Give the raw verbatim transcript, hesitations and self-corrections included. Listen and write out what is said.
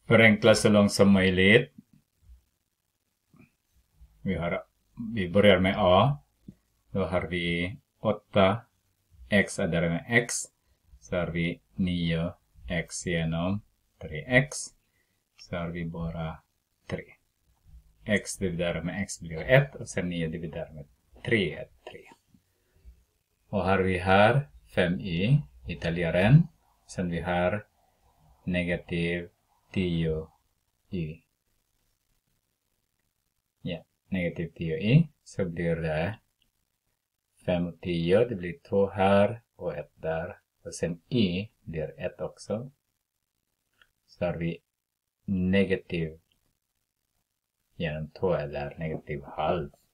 förenkla så långt som möjligt. Vi, har, vi börjar med A. Då har vi åtta x adderat med x. Så har vi nio x genom tre x. Så har vi bara tre. X dividerat med x blir ett. Och sen nio dividerat med tre är tre. Och har vi här fem y ytterligare. Sen vi har negativ tio y. Ja, negativ tio y. Så blir det fem och tio. Det blir två här och ett där. Och sen y blir ett också. Så har vi negativ genom två eller negativ halv.